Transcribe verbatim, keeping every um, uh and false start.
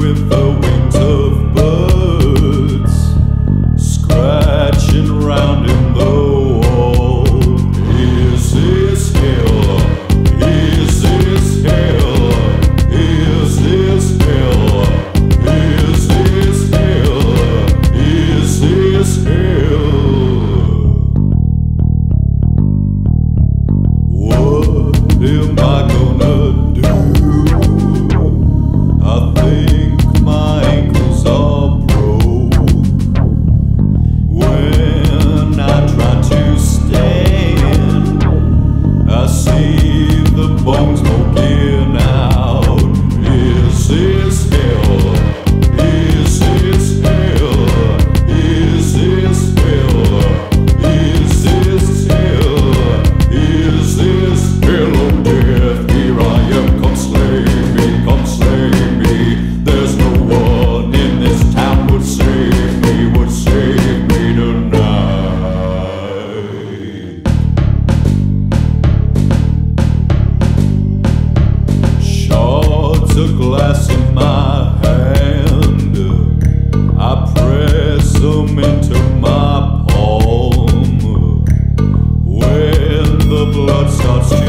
with the wings of birds, scratching round in the wall. Is this hell? Is this hell? Is this hell? Is this hell? Is this hell? What am I gonna do? I think my ankles are broke. When I try to stand, I see the bones poking out. Is this hell? Is this hell? Is this hell? Is this hell? Is this hell or death? Here I am, come slay me, come slay me. There's no one in this town would save me, would save me tonight. Shards of glass in my hand, I press them into my palm. When the blood starts to